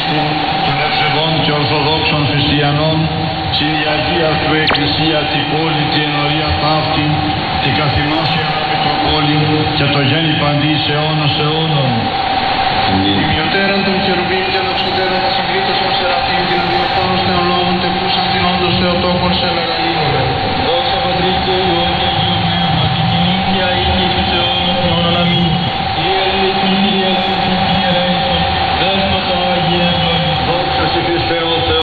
Χριστού των ευσεβών και ορθοδόξων χριστιανών, στην Αγία του Εκκλησία την πόλη την ενωρία ταύτη, την καθημάσια Μητροπόλη και το γέννη παντής αιώνας αιώνων. Η μειωτέραν των χερουβίμ και